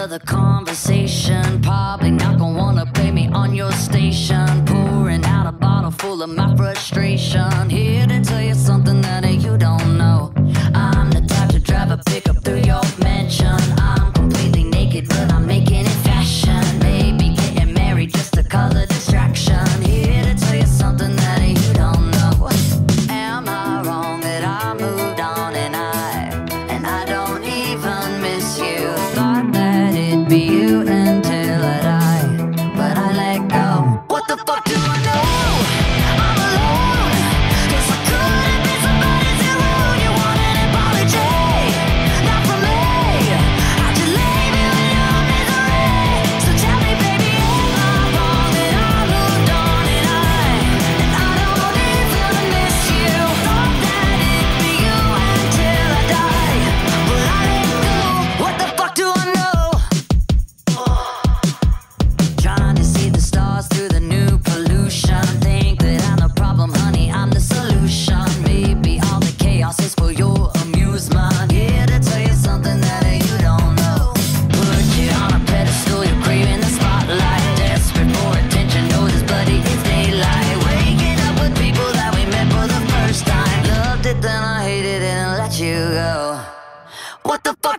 of the conversation. Probably not gonna wanna play me on your station. Pouring out a bottle full of my frustration. Here to tell you something that you don't know. I'm the type to drive a pickup through your mansion. I'm completely naked, but I'm making it fashion. Maybe getting married just to cause a distraction. Here to tell you something that you don't know. Am I wrong that I moved on and I don't even miss you? Thought that it'd be you until I die, but I let go. What the fuck do I know? I'm alone, 'cause I couldn't be somebody's hero. You want an apology? Not from me. I just leave you in your misery. So tell me, baby, am I wrong that I moved on and I don't even miss you? Thought that it'd be you until I die, but I let go. What the fuck do I know? Trying to see the stars through the new pollution. Think that I'm the problem, honey, I'm the solution. Maybe all the chaos is for your amusement. Here to tell you something that you don't know. Put you on a pedestal, you're craving the spotlight. Desperate for attention, know this bloody is daylight. Waking up with people that we met for the first time. Loved it, then I hated it and let you go. What the fuck